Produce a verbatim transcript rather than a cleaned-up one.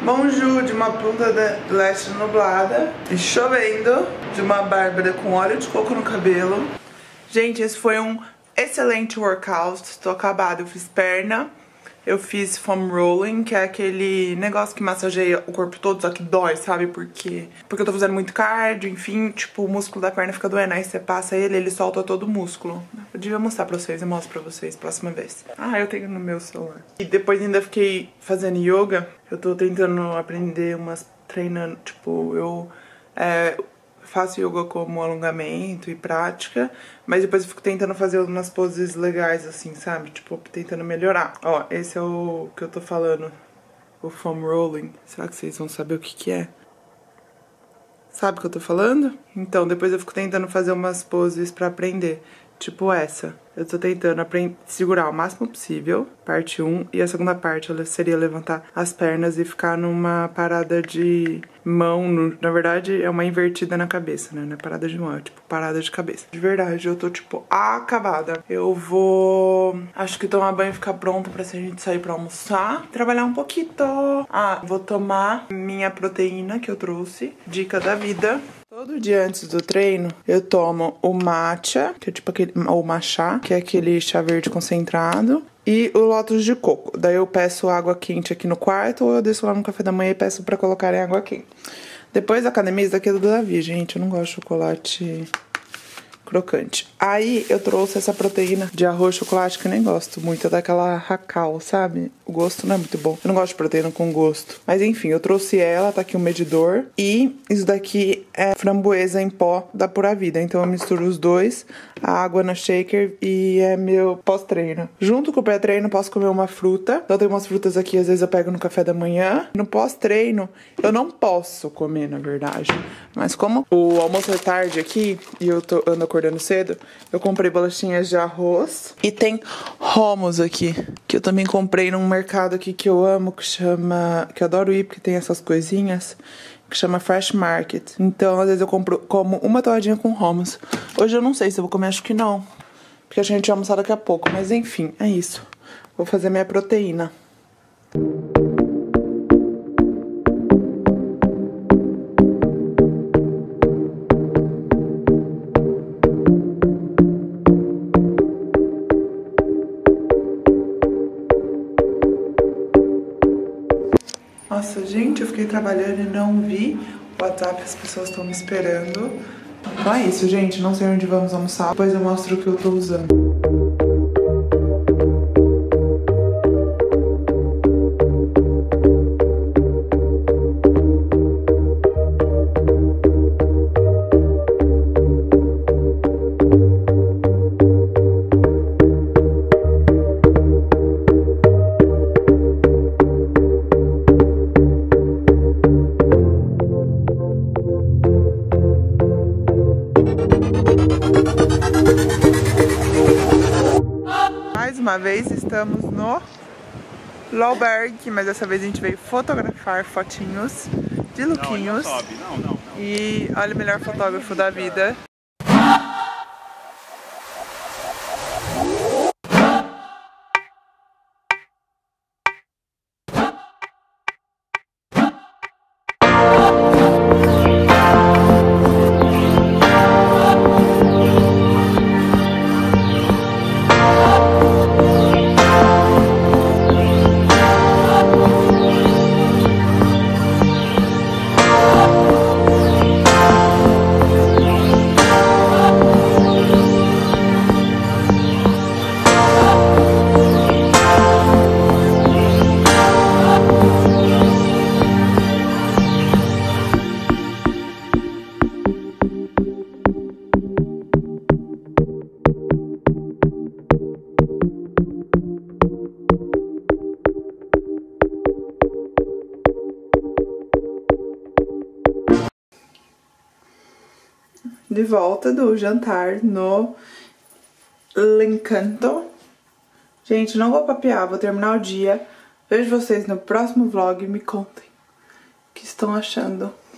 Bonjour de uma punta de leste nublada e chovendo, de uma Bárbara com óleo de coco no cabelo. Gente, esse foi um excelente workout, tô acabada, eu fiz perna. Eu fiz foam rolling, que é aquele negócio que massageia o corpo todo, só que dói, sabe? Porque, porque eu tô fazendo muito cardio, enfim, tipo, o músculo da perna fica doendo. Aí você passa ele, ele solta todo o músculo. Eu devia mostrar pra vocês, eu mostro pra vocês próxima vez. Ah, eu tenho no meu celular. E depois ainda fiquei fazendo yoga. Eu tô tentando aprender umas, treinando, tipo, eu... É, faço yoga como alongamento e prática, mas depois eu fico tentando fazer umas poses legais, assim, sabe? Tipo, tentando melhorar. Ó, esse é o que eu tô falando, o foam rolling. Será que vocês vão saber o que que é? Sabe o que eu tô falando? Então, depois eu fico tentando fazer umas poses pra aprender. Tipo essa. Eu tô tentando segurar o máximo possível, parte um, e a segunda parte ela seria levantar as pernas e ficar numa parada de mão, no, na verdade é uma invertida na cabeça, né, não é parada de mão, é tipo parada de cabeça. De verdade, eu tô tipo acabada. Eu vou, acho que tomar banho e ficar pronta pra se a gente sair pra almoçar, trabalhar um pouquinho. Ah, vou tomar minha proteína que eu trouxe, dica da vida. Todo dia antes do treino, eu tomo o matcha, que é tipo aquele, ou matcha, que é aquele chá verde concentrado, e o Lotus de coco. Daí eu peço água quente aqui no quarto, ou eu desço lá no café da manhã e peço pra colocarem água quente. Depois da academia, isso daqui é do Davi, gente, eu não gosto de chocolate crocante. Aí eu trouxe essa proteína de arroz chocolate que eu nem gosto muito, é daquela Racal, sabe? O gosto não é muito bom. Eu não gosto de proteína com gosto. Mas enfim, eu trouxe ela, tá aqui o medidor. E isso daqui é framboesa em pó da Pura Vida. Então eu misturo os dois, a água na shaker e é meu pós-treino. Junto com o pré-treino posso comer uma fruta. Então tem umas frutas aqui, às vezes eu pego no café da manhã. No pós-treino eu não posso comer, na verdade. Mas como o almoço é tarde aqui e eu tô, ando acordando cedo, eu comprei bolachinhas de arroz. E tem hummus aqui, que eu também comprei num mercado aqui que eu amo, que chama... que eu adoro ir, porque tem essas coisinhas, que chama Fresh Market. Então, às vezes eu compro como uma torradinha com hummus. Hoje eu não sei se eu vou comer, acho que não, porque a gente vai almoçar daqui a pouco. Mas enfim, é isso. Vou fazer minha proteína. Nossa, gente, eu fiquei trabalhando e não vi o WhatsApp, as pessoas estão me esperando. Então é isso, gente, não sei onde vamos almoçar, depois eu mostro o que eu tô usando. Mais uma vez estamos no Lohberg, mas dessa vez a gente veio fotografar fotinhos de lookinhos. Não, não sobe. Não, não, não. E olha o melhor fotógrafo da vida. De volta do jantar no L'Encanto. Gente, não vou papear, vou terminar o dia. Vejo vocês no próximo vlog e me contem o que estão achando.